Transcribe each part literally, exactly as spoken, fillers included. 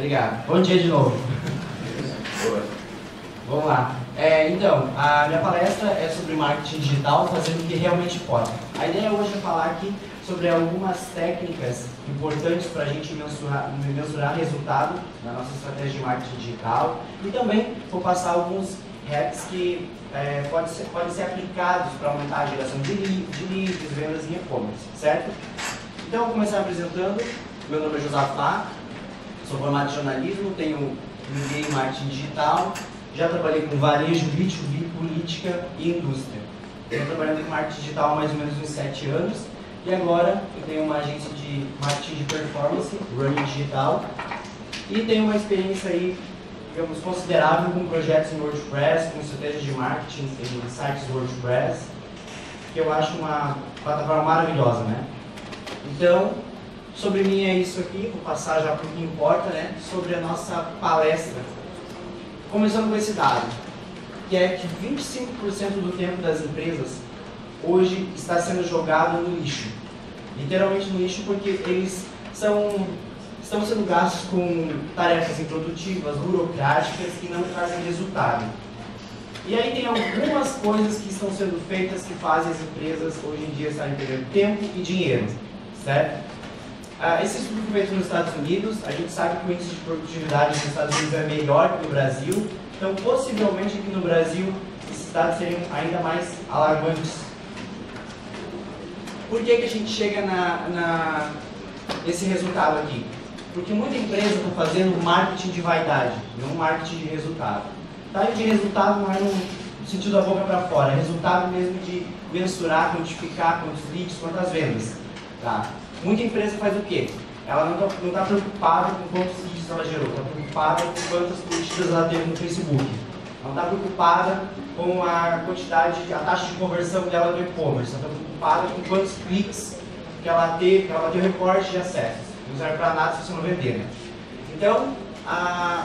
Obrigado. Bom dia de novo. Boa. Vamos lá. É, então, a minha palestra é sobre marketing digital, fazendo o que realmente pode. A ideia hoje é falar aqui sobre algumas técnicas importantes para a gente mensurar, mensurar resultado na nossa estratégia de marketing digital, e também vou passar alguns hacks que é, podem ser, podem ser aplicados para aumentar a geração de, lead, de leads, vendas em e-commerce, certo? Então, eu vou começar apresentando. Meu nome é Josafá, sou formado em jornalismo, tenho um M B A em marketing digital, já trabalhei com varejo, B dois B, política e indústria. Estou trabalhando com marketing digital há mais ou menos uns sete anos e agora eu tenho uma agência de marketing de performance, running digital, e tenho uma experiência aí, digamos, considerável com projetos em WordPress, com estratégias de marketing em sites WordPress, que eu acho uma plataforma maravilhosa, né? Então, sobre mim é isso aqui, vou passar já para o que importa, né? Sobre a nossa palestra. Começando com esse dado, que é que vinte e cinco por cento do tempo das empresas hoje está sendo jogado no lixo. Literalmente no lixo, porque eles são, estão sendo gastos com tarefas improdutivas, burocráticas, que não trazem resultado. E aí tem algumas coisas que estão sendo feitas que fazem as empresas hoje em dia estarem perdendo tempo e dinheiro, certo? Uh, esse estudo foi feito nos Estados Unidos. A gente sabe que o índice de produtividade nos Estados Unidos é melhor que no Brasil, então possivelmente aqui no Brasil esses dados seriam ainda mais alarmantes. Por que que a gente chega na, na, nesse resultado aqui? Porque muita empresa está fazendo marketing de vaidade, não marketing de resultado. Tá? E de resultado não é no sentido da boca para fora, é resultado mesmo de mensurar, quantificar quantos leads, quantas vendas. Tá? Muita empresa faz o quê? Ela não está não tá preocupada com quantos leads ela gerou, está preocupada com quantas curtidas ela teve no Facebook. Ela não está preocupada com a quantidade, a taxa de conversão dela no e-commerce. Ela está preocupada com quantos cliques que ela teve, que ela bateu recorde de acessos. Não serve para nada se você não vender, né? Então, a...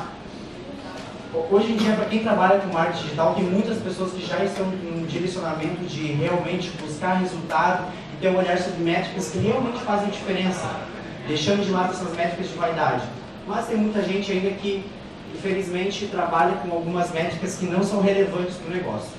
hoje em dia, para quem trabalha com marketing digital, tem muitas pessoas que já estão em um direcionamento de realmente buscar resultado e ter um olhar sobre métricas que realmente fazem diferença, deixando de lado essas métricas de vaidade. Mas tem muita gente ainda que, infelizmente, trabalha com algumas métricas que não são relevantes para o negócio.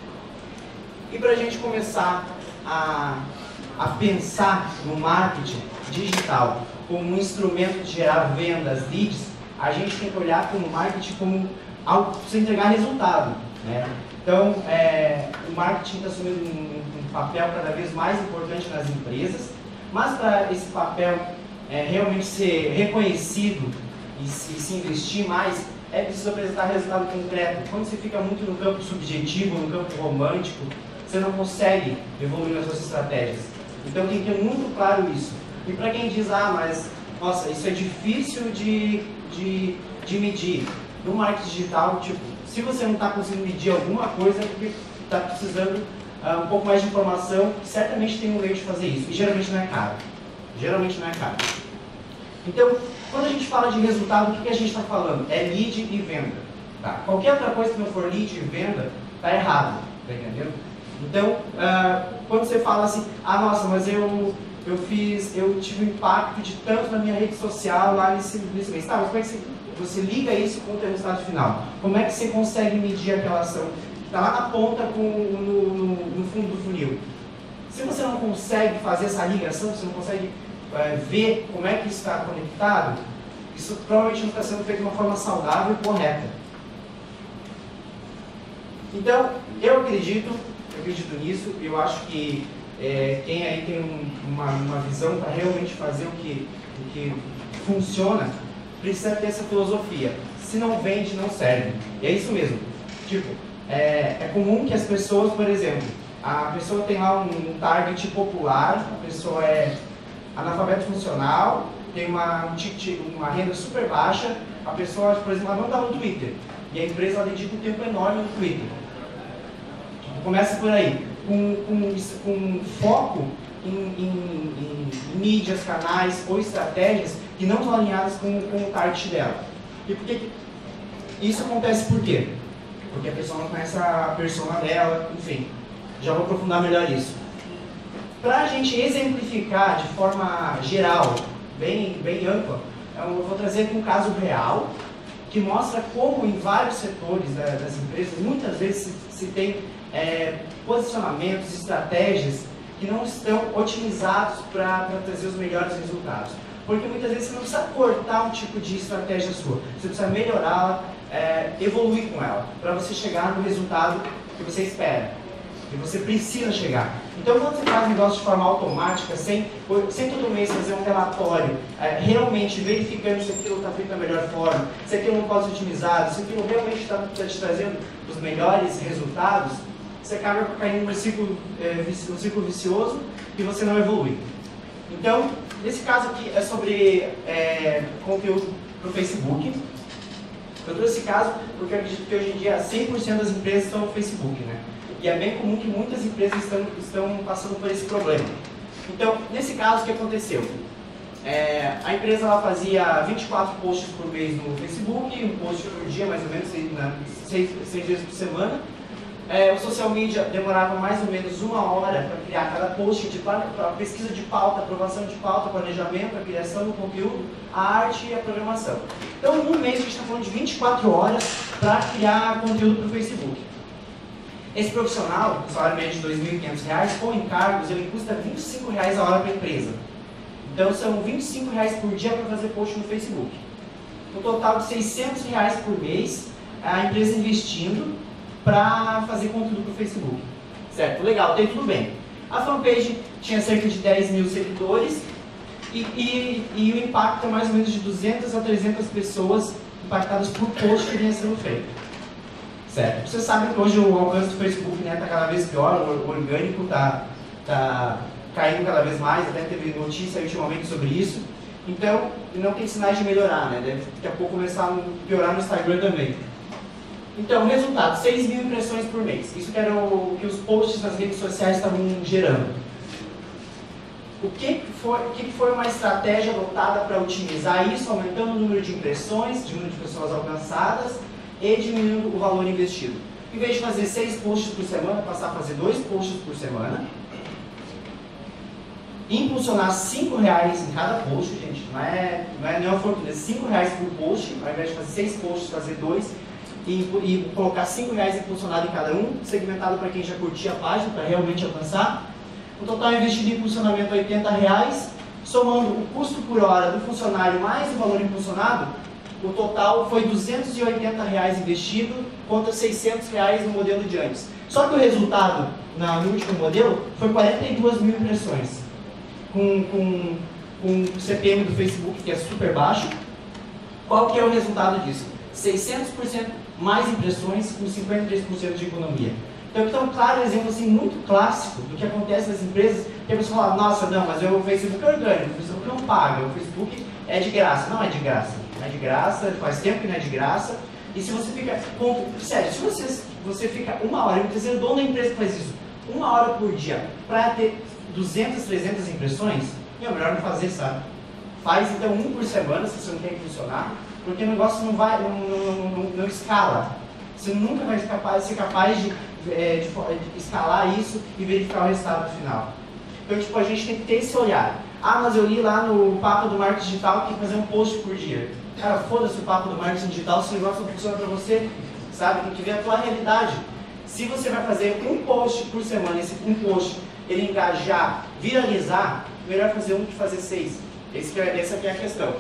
E para a gente começar a, a pensar no marketing digital como um instrumento de gerar vendas, leads, a gente tem que olhar para o marketing como algo para você entregar resultado, né? Então, é, o marketing está assumindo um, um papel cada vez mais importante nas empresas, mas para esse papel é, realmente ser reconhecido e se, se investir mais, é preciso apresentar resultado concreto. Quando você fica muito no campo subjetivo, no campo romântico, você não consegue evoluir nas suas estratégias. Então, tem que ter muito claro isso. E para quem diz, ah, mas, nossa, isso é difícil de, de, de medir. No marketing digital, tipo, se você não está conseguindo medir alguma coisa, é porque está precisando uh, um pouco mais de informação, certamente tem um meio de fazer isso. E geralmente não é caro. Geralmente não é caro. Então, quando a gente fala de resultado, o que, que a gente está falando? É lead e venda. Tá? Qualquer outra coisa que não for lead e venda, está errado. Tá entendendo? Então, uh, quando você fala assim, ah, nossa, mas eu, eu fiz, eu tive um impacto de tanto na minha rede social lá nesse, nesse mês. Tá, mas como é que você... Você liga isso com o teu resultado final. Como é que você consegue medir aquela ação que está lá na ponta com, no, no, no fundo do funil? Se você não consegue fazer essa ligação, você não consegue é, ver como é que isso está conectado, isso provavelmente não está sendo feito de uma forma saudável e correta. Então, eu acredito, eu acredito nisso, eu acho que é, quem aí tem um, uma, uma visão para realmente fazer o que, o que funciona, precisa ter essa filosofia. Se não vende, não serve. E é isso mesmo. Tipo, é, é comum que as pessoas, por exemplo, a pessoa tem lá um, um target popular, a pessoa é analfabeto funcional, tem uma, um ticket, uma renda super baixa, a pessoa, por exemplo, ela não está no Twitter. E a empresa ela dedica um tempo enorme no Twitter. Começa por aí, com, com, com foco em, em, em, em mídias, canais ou estratégias que não estão alinhadas com, com o target dela. E por que isso acontece por quê? Porque a pessoa não conhece a persona dela, enfim. Já vou aprofundar melhor isso. Para a gente exemplificar de forma geral, bem, bem ampla, eu vou trazer aqui um caso real, que mostra como em vários setores da, das empresas, muitas vezes se, se tem é, posicionamentos, estratégias que não estão otimizados para trazer os melhores resultados. Porque muitas vezes você não precisa cortar um tipo de estratégia sua, você precisa melhorá-la, é, evoluir com ela, para você chegar no resultado que você espera, que você precisa chegar. Então, quando você faz um negócio de forma automática, sem, sem todo mês fazer um relatório, é, realmente verificando se aquilo está feito da melhor forma, se aquilo não pode ser otimizado, se aquilo realmente está tá te trazendo os melhores resultados, você acaba caindo num ciclo, é, um ciclo vicioso e você não evolui. Então, nesse caso aqui é sobre é, conteúdo para o Facebook. Eu trouxe esse caso porque eu acredito que hoje em dia cem por cento das empresas estão no Facebook, né? E é bem comum que muitas empresas estão, estão passando por esse problema. Então, nesse caso, o que aconteceu? É, a empresa ela fazia vinte e quatro posts por mês no Facebook, um post por dia, mais ou menos, seis, seis vezes por semana. É, o social media demorava mais ou menos uma hora para criar cada post, de para pesquisa de pauta, aprovação de pauta, planejamento, a criação do conteúdo, a arte e a programação. Então, no mês, a gente está falando de vinte e quatro horas para criar conteúdo para o Facebook. Esse profissional, com salário médio de dois mil e quinhentos reais, com encargos, ele custa vinte e cinco reais a hora para a empresa. Então, são vinte e cinco reais por dia para fazer post no Facebook. Um total de seiscentos reais por mês, a empresa investindo para fazer conteúdo para o Facebook. Certo? Legal, tem tudo bem. A fanpage tinha cerca de dez mil seguidores e, e, e o impacto é mais ou menos de duzentas a trezentas pessoas impactadas por post que vinha sendo feito. Certo? Você sabe que hoje o alcance do Facebook está, né, cada vez pior, o orgânico está tá caindo cada vez mais, até teve notícia ultimamente sobre isso. Então, não tem sinais de melhorar, né? Deve daqui a pouco começar a piorar no Instagram também. Então, resultado, seis mil impressões por mês. Isso que era o que os posts nas redes sociais estavam gerando. O que foi, o que foi uma estratégia adotada para otimizar isso, aumentando o número de impressões, diminuindo de pessoas alcançadas e diminuindo o valor investido? Em vez de fazer seis posts por semana, passar a fazer dois posts por semana. Impulsionar cinco reais em cada post, gente. Não é, não é nenhuma fortuna, é cinco reais por post, ao invés de fazer seis posts, fazer dois. E, e colocar cinco reais impulsionado em cada um, segmentado para quem já curtia a página, para realmente alcançar. O total investido em impulsionamento oitenta reais, somando o custo por hora do funcionário mais o valor impulsionado, o total foi duzentos e oitenta reais investido contra seiscentos reais no modelo de antes. Só que o resultado na, no último modelo foi quarenta e duas mil impressões, com, com, com o C P M do Facebook que é super baixo. Qual que é o resultado disso? seiscentos por cento mais impressões com cinquenta e três por cento de economia. Então, aqui está um claro exemplo assim, muito clássico do que acontece nas empresas, que a pessoa fala, nossa, não, mas o Facebook é orgânico, o Facebook não paga, o Facebook é de graça. Não é de graça, não é de graça, faz tempo que não é de graça. E se você fica, sério, se você, você fica uma hora, eu vou dizer, o dono da empresa que faz isso, uma hora por dia, para ter duzentas, trezentas impressões, é melhor não fazer, sabe? Faz então um por semana, se você não quer funcionar, porque o negócio não vai, não, não, não, não escala. Você nunca vai ser capaz, ser capaz de, é, de, de escalar isso e verificar o resultado final. Então, tipo, a gente tem que ter esse olhar. Ah, mas eu li lá no Papo do Marketing Digital que tem que fazer um post por dia. Cara, foda-se o Papo do Marketing Digital, se o negócio não funciona para você, sabe? Tem que ver a tua realidade. Se você vai fazer um post por semana, esse um post, ele engajar, viralizar, melhor fazer um que fazer seis. Esse que é, essa aqui é a questão.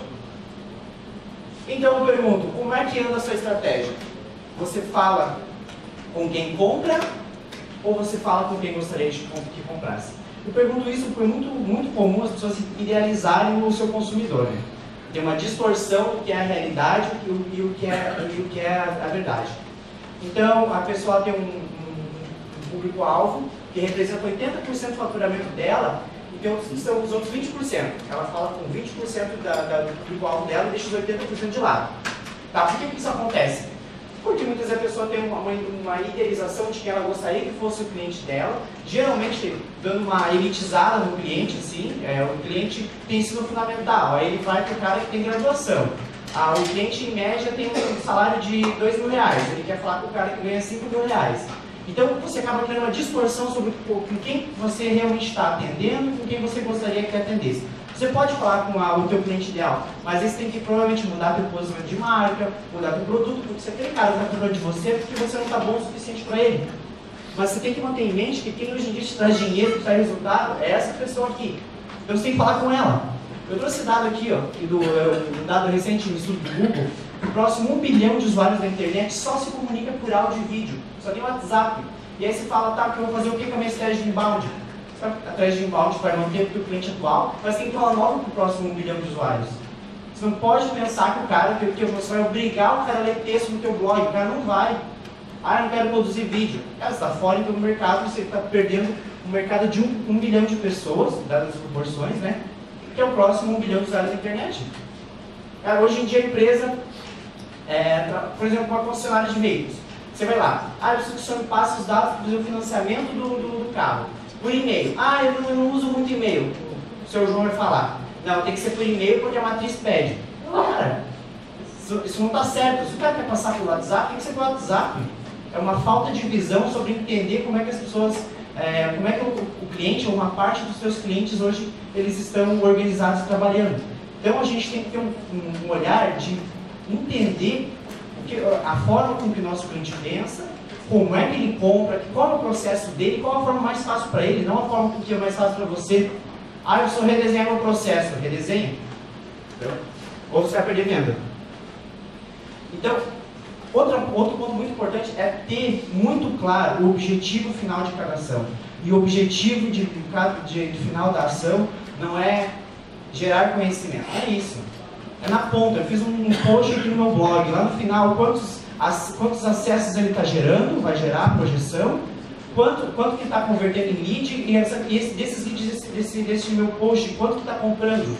Então eu pergunto, como é que anda a sua estratégia? Você fala com quem compra ou você fala com quem gostaria de que comprasse? Eu pergunto isso porque é muito, muito comum as pessoas idealizarem o seu consumidor, né? Tem uma distorção do que é a realidade e o, e o, que, é, e o que é a, a verdade. Então a pessoa tem um, um, um público-alvo que representa oitenta por cento do faturamento dela. Então, são os outros vinte por cento. Ela fala com vinte por cento da, da, do público-alvo dela e deixa os oitenta por cento de lado. Tá? Por que, que isso acontece? Porque muitas vezes a pessoa tem uma, uma, uma idealização de que ela gostaria que fosse o cliente dela, geralmente dando uma elitizada no cliente, assim, é, o cliente tem ensino fundamental, aí ele vai para o cara que tem graduação. Ah, o cliente, em média, tem um salário de dois mil reais, ele quer falar com o cara que ganha cinco mil reais. Então, você acaba criando uma distorção sobre com quem você realmente está atendendo e com quem você gostaria que atendesse. Você pode falar com a, o teu cliente ideal, mas aí você tem que provavelmente mudar teu posicionamento de marca, mudar teu produto, porque se aquele cara está comprando de você, é porque você não está bom o suficiente para ele. Mas você tem que manter em mente que quem hoje em dia te traz dinheiro, te traz resultado, é essa pessoa aqui. Então você tem que falar com ela. Eu trouxe dado aqui, ó, do, um dado recente no estudo do Google, que o próximo um bilhão de usuários da internet só se comunica por áudio e vídeo, só tem WhatsApp. E aí você fala, tá, que eu vou fazer o que com a minha estratégia de inbound? A estratégia de inbound vai manter o teu cliente atual, mas tem que falar novo para o próximo um bilhão de usuários. Você não pode pensar que o cara, que, que você vai obrigar o cara a ler texto no teu blog, o cara não vai. Ah, eu não quero produzir vídeo. Cara, você está fora então, do mercado, você está perdendo um mercado de um, um bilhão de pessoas, dadas as proporções, né? Que é o próximo um bilhão de usuários da internet. Cara, hoje em dia a empresa, é, por exemplo, uma concessionária de veículos. Você vai lá, ah, eu preciso que o senhor me passe os dados para fazer o financiamento do, do, do carro. Por e-mail. Ah, eu não, eu não uso muito e-mail. O senhor João vai falar. Não, tem que ser por e-mail porque a matriz pede. Cara, isso, isso não está certo. Se o cara quer passar pelo WhatsApp, tem que ser pelo WhatsApp. É uma falta de visão sobre entender como é que as pessoas, é, como é que o, o cliente ou uma parte dos seus clientes hoje, eles estão organizados trabalhando. Então a gente tem que ter um, um olhar de entender o que, a forma com que o nosso cliente pensa, como é que ele compra, qual é o processo dele, qual é a forma mais fácil para ele, não a forma que é mais fácil para você. Ah, eu só redesenhar meu processo. Redesenha. Então, ou você vai perder venda. Então, outra, outro ponto muito importante é ter muito claro o objetivo final de cada ação. E o objetivo de, de, de final da ação não é gerar conhecimento. É isso. É na ponta. Eu fiz um post aqui no meu blog. Lá no final, quantos... As, quantos acessos ele está gerando, vai gerar projeção, quanto, quanto que está convertendo em lead, e, essa, e esse, desses leads, desse, desse meu post, quanto que está comprando.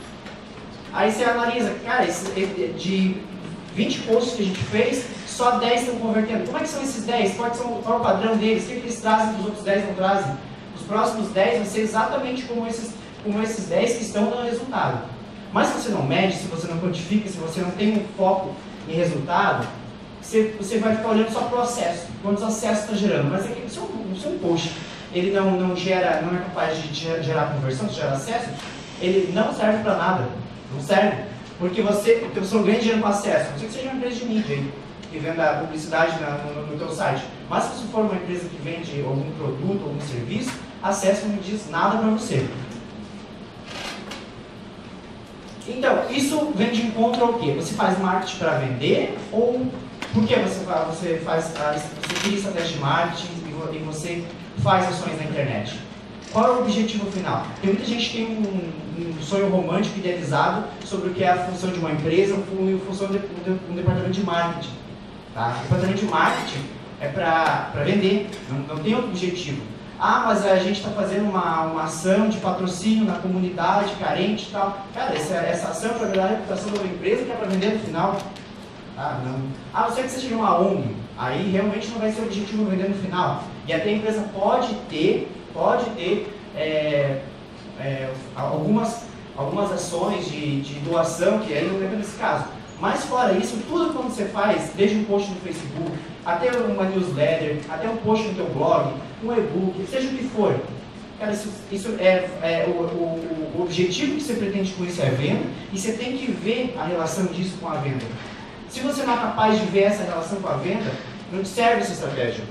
Aí você analisa, cara, esse, de vinte posts que a gente fez, só dez estão convertendo. Como é que são esses dez? Qual, são, qual é o padrão deles? O que, que eles trazem que os outros dez não trazem? Os próximos dez vão ser exatamente como esses, como esses dez que estão dando resultado. Mas se você não mede, se você não quantifica, se você não tem um foco em resultado, Você, você vai ficar olhando só processo, quantos acessos está gerando, mas aqui, se um, se um post ele não, não, gera, não é capaz de gerar conversão, de gerar acesso, ele não serve para nada, não serve, porque você, você não ganha dinheiro com acesso, não sei que seja uma empresa de mídia aí, que venda publicidade na, no, no teu site, mas se você for uma empresa que vende algum produto, algum serviço, acesso não diz nada para você. Então, isso vem de encontro ao quê? Você faz marketing para vender ou... Por que você faz, você faz você cria estratégia de marketing e você faz ações na internet? Qual é o objetivo final? Tem muita gente que tem um, um sonho romântico idealizado sobre o que é a função de uma empresa e a função de um departamento de marketing. Tá? O departamento de marketing é para vender, não, não tem outro objetivo. Ah, mas a gente está fazendo uma, uma ação de patrocínio na comunidade carente e tal. Cara, essa, essa ação é para melhorar a reputação da empresa que é para vender no final. Ah, não. Ah, não sei que você seja uma O N G, aí realmente não vai ser o objetivo vender no final. E até a empresa pode ter, pode ter é, é, algumas, algumas ações de, de doação, que aí não lembra nesse caso. Mas fora isso, tudo que você faz, desde um post no Facebook, até uma newsletter, até um post no teu blog, um e-book, seja o que for. Cara, isso, isso é, é o, o, o objetivo que você pretende com isso é a venda, e você tem que ver a relação disso com a venda. Se você não é capaz de ver essa relação com a venda, não te serve essa estratégia.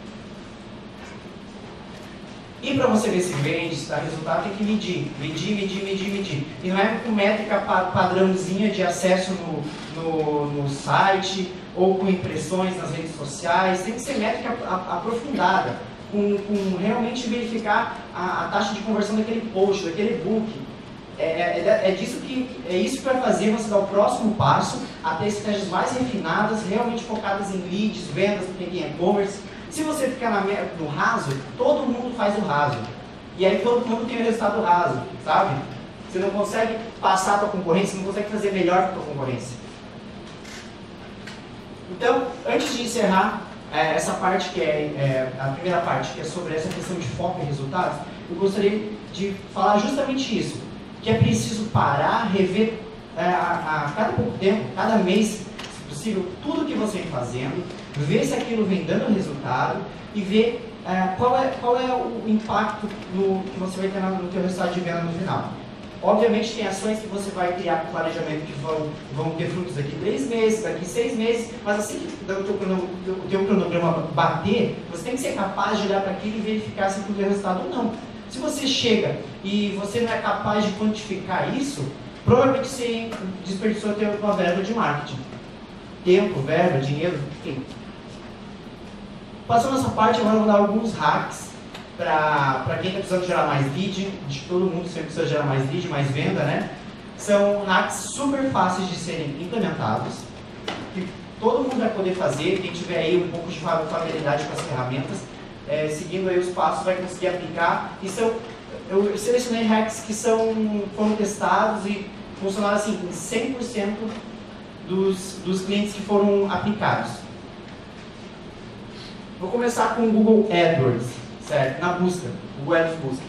E para você ver se vende, se dá resultado, tem que medir. Medir, medir, medir, medir. E não é com métrica padrãozinha de acesso no, no, no site, ou com impressões nas redes sociais. Tem que ser métrica aprofundada, com, com realmente verificar a, a taxa de conversão daquele post, daquele e-book. É, é, é, disso que, é isso que vai fazer você dar o próximo passo até estratégias mais refinadas, realmente focadas em leads, vendas, em e-commerce. Se você ficar na, no raso, todo mundo faz o raso. E aí todo mundo tem o resultado raso, sabe? Você não consegue passar para a concorrência, você não consegue fazer melhor que a tua concorrência. Então, antes de encerrar é, essa parte que é, é a primeira parte, que é sobre essa questão de foco e resultados, eu gostaria de falar justamente isso. Que é preciso parar, rever é, a, a cada pouco tempo, cada mês, se possível, tudo que você vem fazendo, ver se aquilo vem dando resultado e ver é, qual, é, qual é o impacto no, que você vai ter no teu resultado de venda no final. Obviamente tem ações que você vai criar com planejamento que vão, vão ter frutos daqui três meses, daqui seis meses, mas assim que o teu, cronograma, o teu cronograma bater, você tem que ser capaz de olhar para aquilo e verificar se aquilo deu resultado ou não. Se você chega e você não é capaz de quantificar isso, provavelmente você desperdiçou a tua verba de marketing. Tempo, verba, dinheiro, enfim. Passando essa parte, agora eu vou dar alguns hacks para quem está precisando gerar mais lead. Acho que todo mundo sempre precisa gerar mais lead, mais venda, né? São hacks super fáceis de serem implementados, que todo mundo vai poder fazer. Quem tiver aí um pouco de familiaridade com as ferramentas, é, seguindo aí os passos, vai conseguir aplicar. E são, eu selecionei hacks que são, foram testados e funcionaram assim em cem por cento dos, dos clientes que foram aplicados. Vou começar com o Google AdWords, certo? Na busca, Google AdWords busca.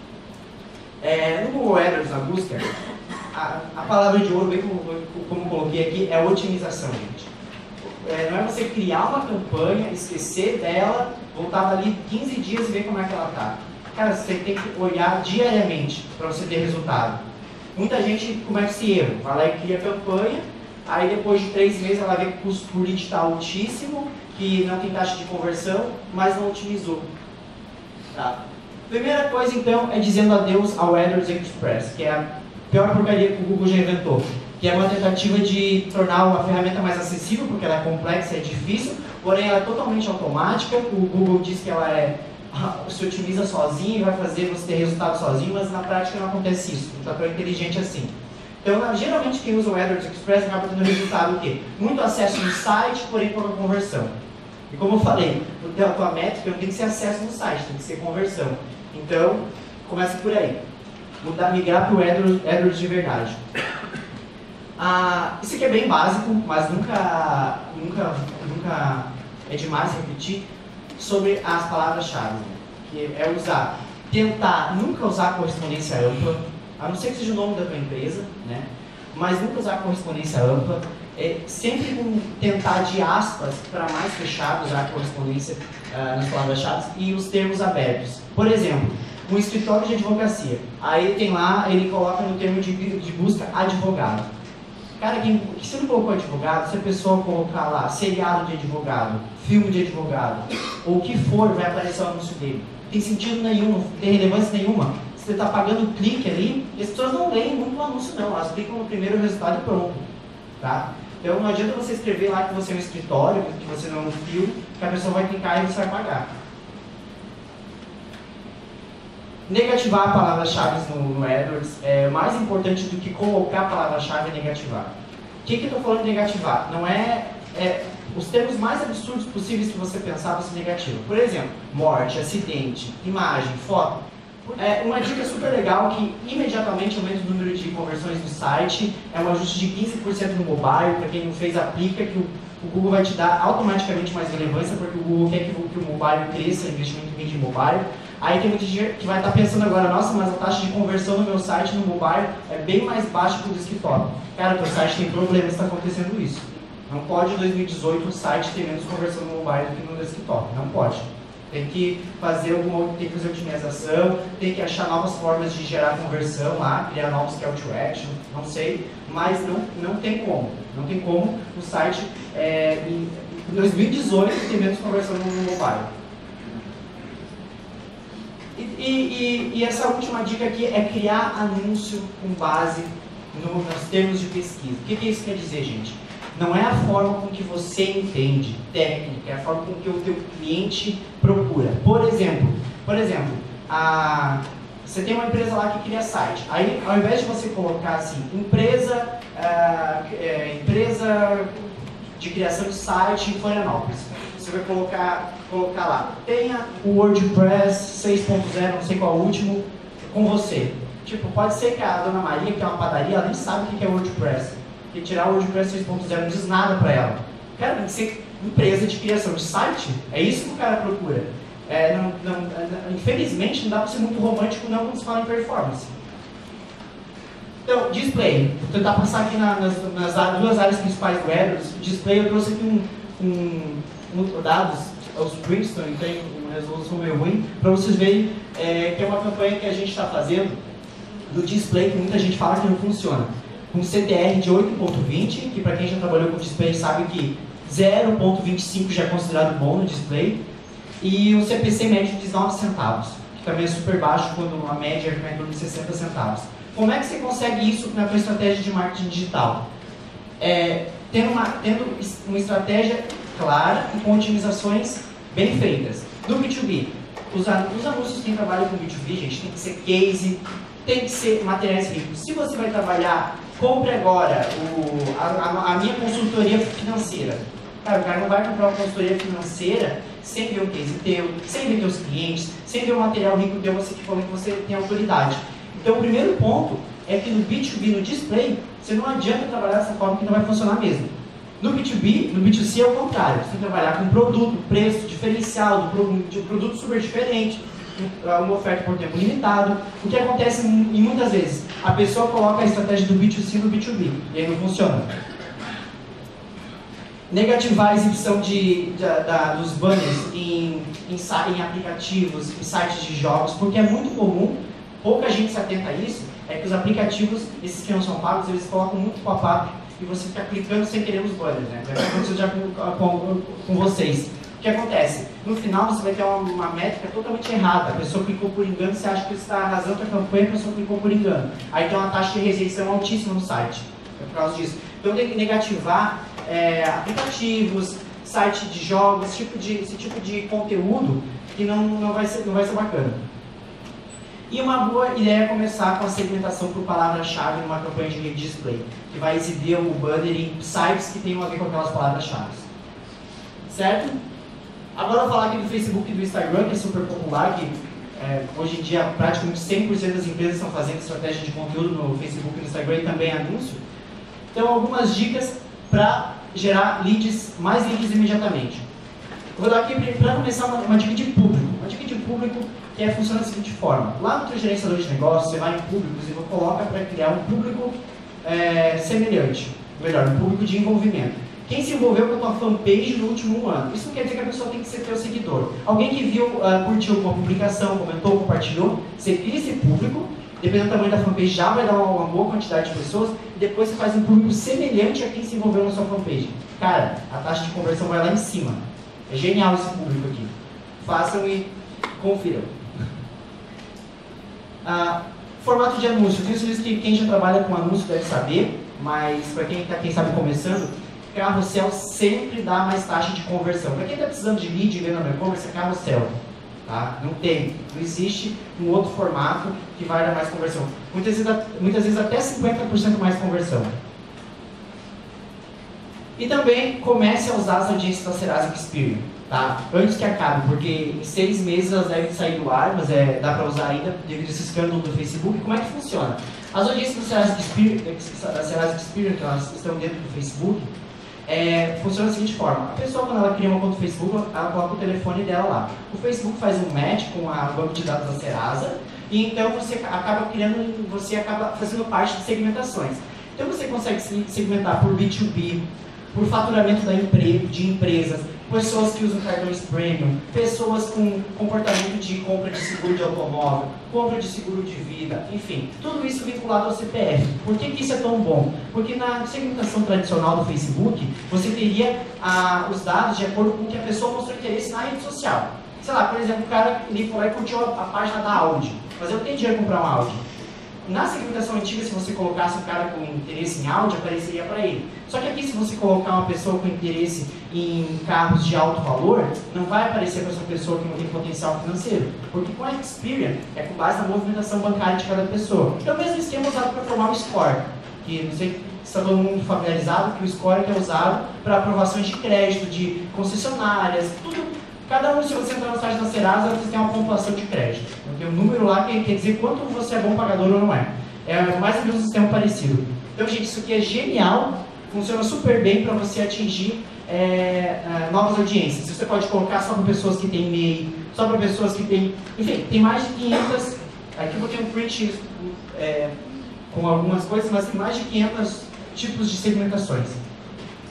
É, no Google AdWords, na busca, a, a palavra de ouro, bem como, como coloquei aqui, é otimização, gente. É, não é você criar uma campanha, esquecer dela, voltar dali quinze dias e ver como é que ela está. Cara, você tem que olhar diariamente para você ter resultado. Muita gente comete esse erro, vai lá e cria a campanha, aí depois de três meses ela vê que o custo por lead está altíssimo, que não tem taxa de conversão, mas não otimizou. Tá. Primeira coisa, então, é dizendo adeus ao AdWords Express, que é a pior porcaria que o Google já inventou, que é uma tentativa de tornar uma ferramenta mais acessível, porque ela é complexa, é difícil, porém ela é totalmente automática. O Google diz que ela é, se otimiza sozinho e vai fazer você ter resultado sozinho, mas na prática não acontece isso, não está tão inteligente assim. Então, geralmente quem usa o AdWords Express acaba tendo resultado o quê? Muito acesso no site, porém pouca conversão. E como eu falei, a tua métrica não tem que ser acesso no site, tem que ser conversão. Então, começa por aí. Mudar, migrar para o AdWords, AdWords de verdade. Ah, isso aqui é bem básico, mas nunca, nunca, nunca é demais repetir sobre as palavras-chave. Que é usar, tentar nunca usar correspondência ampla, a não ser que seja o nome da tua empresa, né? Mas nunca usar correspondência ampla. É, sempre com tentar de aspas para mais fechado usar a correspondência uh, nas palavras-chave e os termos abertos. Por exemplo, um escritório de advocacia. Aí tem lá, ele coloca no termo de, de busca advogado. Cara, quem, se não colocou advogado, se a pessoa colocar lá seriado de advogado, filme de advogado, ou o que for, vai aparecer o anúncio dele. Não tem sentido nenhum, não tem relevância nenhuma. Você está pagando clique ali, e as pessoas não leem muito o anúncio não, elas clicam no primeiro resultado e pronto. Tá? Então não adianta você escrever lá que você é um escritório, que você não é um fio, que a pessoa vai clicar e você vai pagar. Negativar palavras-chave no, no AdWords é mais importante do que colocar palavra-chave e negativar. O que, que eu estou falando de negativar? Não é, é os termos mais absurdos possíveis que você pensar, você negativa. Por exemplo, morte, acidente, imagem, foto. É uma dica super legal que imediatamente aumenta o número de conversões no site, é um ajuste de quinze por cento no mobile, para quem não fez, aplica, que o, o Google vai te dar automaticamente mais relevância, porque o Google quer que, que o mobile cresça, investimento em mídia mobile. Aí tem muita gente que vai estar pensando agora, nossa, mas a taxa de conversão no meu site, no mobile, é bem mais baixa que o desktop. Cara, teu site tem problema, está acontecendo isso. Não pode em dois mil e dezoito o site ter menos conversão no mobile do que no desktop, não pode. Tem que fazer alguma, tem que fazer otimização, tem que achar novas formas de gerar conversão lá, criar novos call to action, não sei, mas não, não tem como. Não tem como o site é, em dois mil e dezoito ter menos conversão no mobile. E, e, e essa última dica aqui é criar anúncio com base no, nos termos de pesquisa. O que, que isso quer dizer, gente? Não é a forma com que você entende técnica, é a forma com que o teu cliente procura. Por exemplo, por exemplo, a, você tem uma empresa lá que cria site. Aí, ao invés de você colocar assim, empresa, uh, é, empresa de criação de site em Florianópolis, você vai colocar, colocar lá, tenha o WordPress seis ponto zero, não sei qual é o último, com você. Tipo, pode ser que a dona Maria, que é uma padaria, ela nem sabe o que é WordPress. E tirar o WordPress seis ponto zero não diz nada para ela. Cara, tem que ser empresa de criação de site. É isso que o cara procura. É, não, não, infelizmente, não dá para ser muito romântico não quando se fala em performance. Então, display. Vou tentar passar aqui na, nas, nas duas áreas principais do AdWords. Display, eu trouxe aqui um, um, um dados, os Princeton, tem uma resolução meio ruim, para vocês verem é, que é uma campanha que a gente está fazendo do display, que muita gente fala que não funciona. Com C T R de oito ponto vinte, que para quem já trabalhou com display sabe que zero ponto vinte e cinco já é considerado bom no display, e um C P C médio de nove centavos, que também é super baixo quando a média é em torno de sessenta centavos. Como é que você consegue isso na sua estratégia de marketing digital? É, tendo, uma, tendo uma estratégia clara e com otimizações bem feitas. No B dois B, os, os anúncios que trabalham com B dois B, gente, tem que ser case, tem que ser materiais ricos. Se você vai trabalhar, compre agora o, a, a, a minha consultoria financeira. Cara, o cara não vai comprar uma consultoria financeira sem ver o case teu, sem ver teus clientes, sem ver o material rico teu, você que falou que você tem autoridade. Então, o primeiro ponto é que no B dois B, no display, você não adianta trabalhar dessa forma que não vai funcionar mesmo. No B dois B, no B dois C é o contrário. Você tem que trabalhar com produto, preço, diferencial, de um produto super diferente, uma oferta por tempo limitado. O que acontece em muitas vezes? A pessoa coloca a estratégia do B dois C no B dois B e aí não funciona. Negativar a exibição de, de, da, dos banners em, em, em aplicativos, em sites de jogos, porque é muito comum, pouca gente se atenta a isso, é que os aplicativos, esses que não são pagos, eles colocam muito pop-up e você fica clicando sem querer os banners, né? Vai acontecer já com, com, com vocês. O que acontece? No final você vai ter uma, uma métrica totalmente errada. A pessoa clicou por engano, você acha que você está arrasando a campanha, a pessoa clicou por engano. Aí tem uma taxa de rejeição altíssima no site. É por causa disso. Então tem que negativar é, aplicativos, site de jogos, esse tipo de, esse tipo de conteúdo que não, não, vai ser, não vai ser bacana. E uma boa ideia é começar com a segmentação por palavra-chave numa campanha de display, que vai exibir o banner em sites que tenham a ver com aquelas palavras-chave. Certo? Agora eu vou falar aqui do Facebook e do Instagram, que é super popular, que é, hoje em dia praticamente cem por cento das empresas estão fazendo estratégia de conteúdo no Facebook e no Instagram e também anúncio. Então, algumas dicas para gerar leads, mais leads imediatamente. Eu vou dar aqui para começar uma, uma dica de público. Uma dica de público que é, funciona da seguinte forma. Lá no teu gerenciador de negócios, você vai em públicos e coloca para criar um público é, semelhante. Melhor, um público de envolvimento. Quem se envolveu com a tua fanpage no último um ano? Isso não quer dizer que a pessoa tem que ser teu seguidor. Alguém que viu, uh, curtiu alguma publicação, comentou, compartilhou, você cria esse público, dependendo do tamanho da fanpage, já vai dar uma, uma boa quantidade de pessoas, e depois você faz um público semelhante a quem se envolveu na sua fanpage. Cara, a taxa de conversão vai lá em cima. É genial esse público aqui. Façam e confiram. Uh, formato de anúncio. Tenho certeza que quem já trabalha com anúncio deve saber, mas para quem está, quem sabe, começando, carrossel sempre dá mais taxa de conversão. Para quem está precisando de lead e venda no e-commerce, é carrossel. Tá? Não tem. Não existe um outro formato que vai dar mais conversão. Muitas vezes, muitas vezes até cinquenta por cento mais conversão. E também comece a usar as audiências da Serasa Experian, tá? Antes que acabe, porque em seis meses elas devem sair do ar, mas é, dá para usar ainda devido a esse escândalo do Facebook. Como é que funciona? As audiências da Serasa Experian, da Serasa Experian, que elas estão dentro do Facebook, É, funciona da seguinte forma. A pessoa, quando ela cria uma conta do Facebook, ela coloca o telefone dela lá. O Facebook faz um match com a banco de dados da Serasa e então você acaba criando, você acaba fazendo parte de segmentações. Então você consegue segmentar por B dois B, por faturamento da empre de empresas, pessoas que usam cartões premium, pessoas com comportamento de compra de seguro de automóvel, compra de seguro de vida, enfim, tudo isso vinculado ao C P F. Por que que isso é tão bom? Porque na segmentação tradicional do Facebook, você teria ah, os dados de acordo com o que a pessoa mostrou interesse na rede social. Sei lá, por exemplo, o cara ele foi lá e curtiu a, a página da Audi, mas eu tenho dinheiro para comprar uma Audi. Na segmentação antiga, se você colocasse um cara com interesse em Audi, apareceria para ele. Só que aqui, se você colocar uma pessoa com interesse em carros de alto valor, não vai aparecer para essa pessoa que não tem potencial financeiro. Porque com a Experian, é com base na movimentação bancária de cada pessoa. É o mesmo esquema usado para formar o score. Que não sei se está todo mundo familiarizado, que o score que é usado para aprovações de crédito, de concessionárias, tudo. Cada um, se você entrar no site da Serasa, você tem uma pontuação de crédito. Tem um número lá que quer dizer quanto você é bom pagador ou não é. É mais ou menos um sistema parecido. Então, gente, isso aqui é genial. Funciona super bem para você atingir é, novas audiências. Você pode colocar só para pessoas que têm e-mail, só para pessoas que têm... Enfim, tem mais de quinhentas... Aqui eu vou ter um print é, com algumas coisas, mas tem mais de quinhentos tipos de segmentações.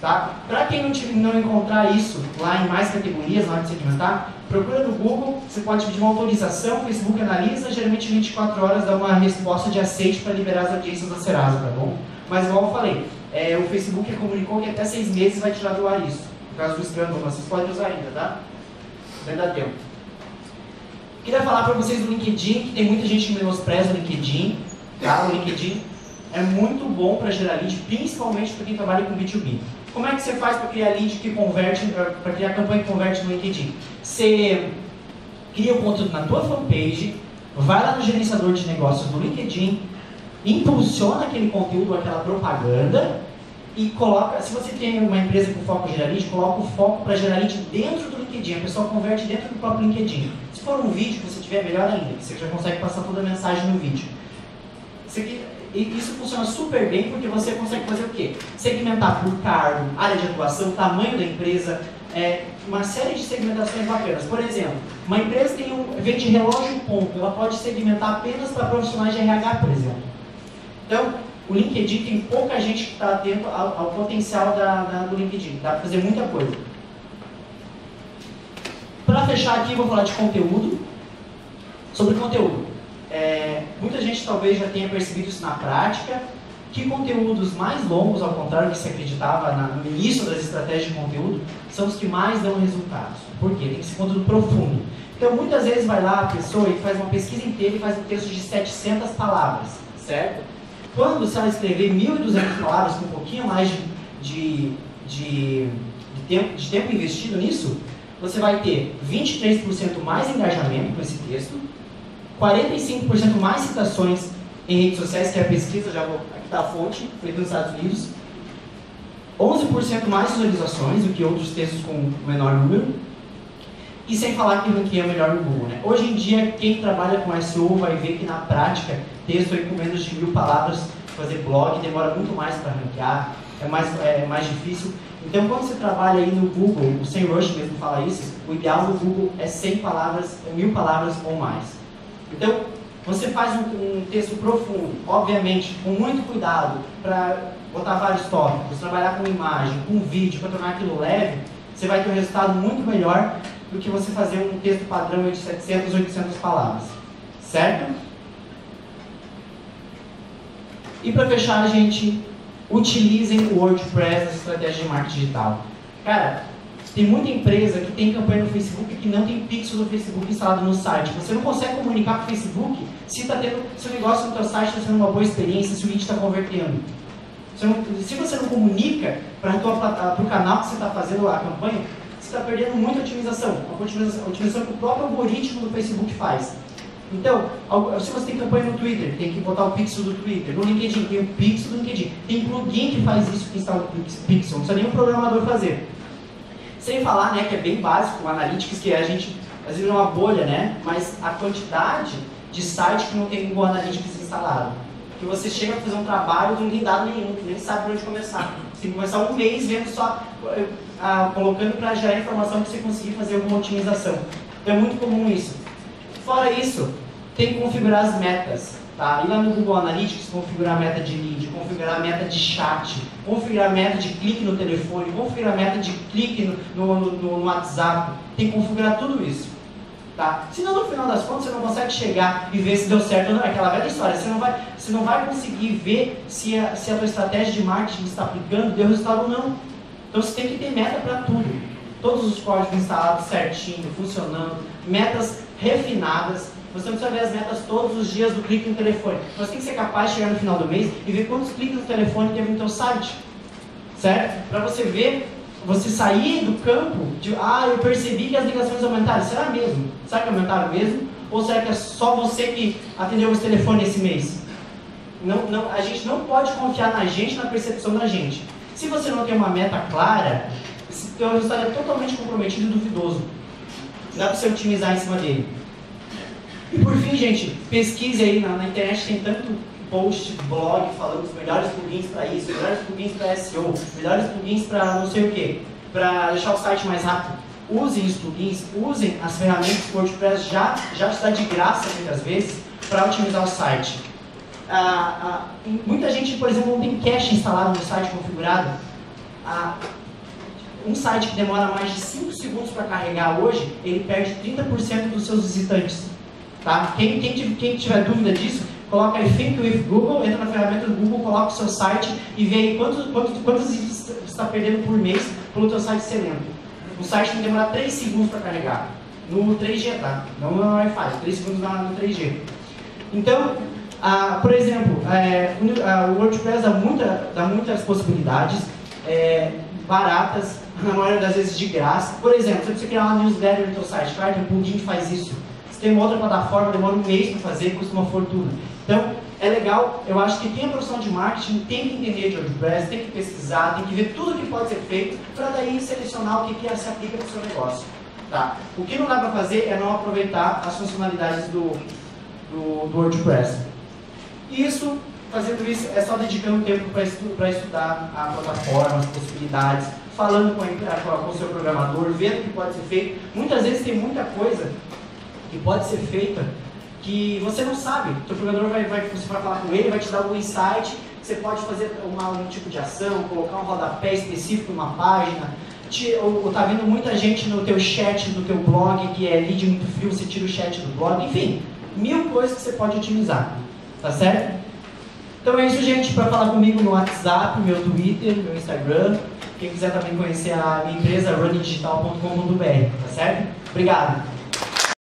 Tá? Para quem não, te, não encontrar isso lá em mais categorias, na hora de segmentar, procura no Google, você pode pedir uma autorização, o Facebook analisa, geralmente em vinte e quatro horas dá uma resposta de aceite para liberar as audiências da Serasa, tá bom? Mas igual eu falei, é, o Facebook comunicou que até seis meses vai tirar do ar isso, por causa do escândalo, mas vocês podem usar ainda, tá? Ainda dá tempo. Queria falar para vocês do LinkedIn, que tem muita gente que menospreza o LinkedIn, tá? O LinkedIn é muito bom para gerar lead, principalmente para quem trabalha com B dois B. Como é que você faz para criar lead que converte, para criar campanha que converte no LinkedIn? Você cria o conteúdo na tua fanpage, vai lá no gerenciador de negócios do LinkedIn, impulsiona aquele conteúdo, aquela propaganda e coloca, se você tem uma empresa com foco em gerar lead, coloca o foco para gerar lead dentro do LinkedIn, a pessoa converte dentro do próprio LinkedIn. Se for um vídeo que você tiver, melhor ainda, você já consegue passar toda a mensagem no vídeo. E isso funciona super bem porque você consegue fazer o quê? Segmentar por cargo, área de atuação, tamanho da empresa, é, uma série de segmentações bacanas. Por exemplo, uma empresa tem um, vende relógio ponto, ela pode segmentar apenas para profissionais de R H, por exemplo. Então, o LinkedIn tem pouca gente que está atento ao, ao potencial da, da, do LinkedIn, dá para fazer muita coisa. Para fechar aqui, vou falar de conteúdo. Sobre conteúdo. É, muita gente talvez já tenha percebido isso na prática, que conteúdos mais longos, ao contrário do que se acreditava na, no início das estratégias de conteúdo, são os que mais dão resultados. Por quê? Tem que ser conteúdo profundo. Então, muitas vezes vai lá a pessoa e faz uma pesquisa inteira e faz um texto de setecentas palavras, certo? Quando, se ela escrever mil e duzentas palavras com um pouquinho mais de, de, de, de, tempo, de tempo investido nisso, você vai ter vinte e três por cento mais engajamento com esse texto, quarenta e cinco por cento mais citações em redes sociais, que é a pesquisa, já vou, aqui está a fonte, feita nos Estados Unidos, onze por cento mais visualizações do que outros textos com menor número, e sem falar que o ranking é melhor no Google, né? Hoje em dia, quem trabalha com S E O vai ver que na prática, texto aí com menos de mil palavras, fazer blog demora muito mais para ranquear, é mais, é mais difícil. Então, quando você trabalha aí no Google, o SEMrush mesmo fala isso, o ideal no Google é cem palavras, é mil palavras ou mais. Então, você faz um, um texto profundo, obviamente, com muito cuidado, para botar vários tópicos, trabalhar com imagem, com vídeo, para tornar aquilo leve, você vai ter um resultado muito melhor do que você fazer um texto padrão de setecentas, oitocentas palavras. Certo? E para fechar, gente, utilizem o WordPress na estratégia de marketing digital. Cara, tem muita empresa que tem campanha no Facebook que não tem pixel do Facebook instalado no site. Você não consegue comunicar com o Facebook se, tá tendo, se o negócio no seu site está sendo uma boa experiência, se o lead está convertendo. Você não, se você não comunica para o canal que você está fazendo a campanha, você está perdendo muita otimização. A otimização, a otimização que o próprio algoritmo do Facebook faz. Então, se você tem campanha no Twitter, tem que botar o pixel do Twitter. No LinkedIn, tem o pixel do LinkedIn. Tem plugin que faz isso, que instala o pixel. Não precisa nem o programador fazer. Sem falar, né, que é bem básico, o Analytics, que a gente, às vezes é uma bolha, né? Mas a quantidade de site que não tem Google Analytics instalado. Que você chega a fazer um trabalho e não tem dado nenhum, que nem sabe por onde começar. Você tem que começar um mês vendo só, ah, colocando para gerar informação para você conseguir fazer alguma otimização. Então é muito comum isso. Fora isso, tem que configurar as metas. Tá? Ir lá no Google Analytics, configurar a meta de lead, configurar a meta de chat, configurar a meta de clique no telefone, configurar a meta de clique no, no, no, no WhatsApp. Tem que configurar tudo isso. Tá? Senão, no final das contas, você não consegue chegar e ver se deu certo ou não. É aquela velha história. Você não vai, você não vai conseguir ver se a, se a tua estratégia de marketing está aplicando, deu resultado ou não. Então, você tem que ter meta para tudo. Todos os códigos instalados certinho, funcionando, metas refinadas. Você não precisa ver as metas todos os dias do clique no telefone. Você tem que ser capaz de chegar no final do mês e ver quantos cliques no telefone teve no teu site. Certo? Para você ver, você sair do campo de, ah, eu percebi que as ligações aumentaram. Será mesmo? Será que aumentaram mesmo? Ou será que é só você que atendeu esse telefone esse mês? Não, não, a gente não pode confiar na gente, na percepção da gente. Se você não tem uma meta clara, esse teu resultado é totalmente comprometido e duvidoso. Dá para você otimizar em cima dele. E por fim, gente, pesquise aí, na, na internet tem tanto post, blog, falando dos melhores plugins para isso, melhores plugins para S E O, melhores plugins para não sei o que, para deixar o site mais rápido. Usem os plugins, usem as ferramentas que o WordPress já, já te dá de graça, muitas vezes, para otimizar o site. Ah, ah, muita gente, por exemplo, não tem cache instalado no site configurado. a, um site que demora mais de cinco segundos para carregar hoje, ele perde trinta por cento dos seus visitantes. Tá? Quem, quem, quem tiver dúvida disso, coloca aí Think with Google, entra na ferramenta do Google, coloca o seu site e vê aí quantos, quantos, quantos visitas você está perdendo por mês pelo teu site ser lento. O site tem que demorar três segundos para carregar. No três G, tá? Não no Wi-Fi, três segundos no três G. Então, ah, por exemplo, é, o WordPress dá, muita, dá muitas possibilidades, é, baratas, na maioria das vezes de graça. Por exemplo, se você criar uma newsletter no seu site, claro que o plugin faz isso. Se tem uma outra plataforma, demora um mês para fazer, custa uma fortuna. Então, é legal, eu acho que quem é profissional de marketing tem que entender de WordPress, tem que pesquisar, tem que ver tudo o que pode ser feito, para daí selecionar o que, que se aplica para o seu negócio. Tá? O que não dá para fazer é não aproveitar as funcionalidades do, do, do WordPress. Isso, fazendo isso, é só dedicando tempo para estu, para estudar a plataforma, as possibilidades, falando com, a, com o seu programador, vendo o que pode ser feito. Muitas vezes tem muita coisa que pode ser feita que você não sabe. O seu programador vai, vai, você vai falar com ele, vai te dar algum insight, você pode fazer uma, um tipo de ação, colocar um rodapé específico numa página, te, ou, ou tá vendo muita gente no teu chat, no teu blog, que é lead muito frio, você tira o chat do blog, enfim, mil coisas que você pode otimizar, tá certo? Então é isso, gente, para falar comigo no WhatsApp, meu Twitter, meu Instagram, quem quiser também conhecer a minha empresa, running digital ponto com ponto br, tá certo? Obrigado!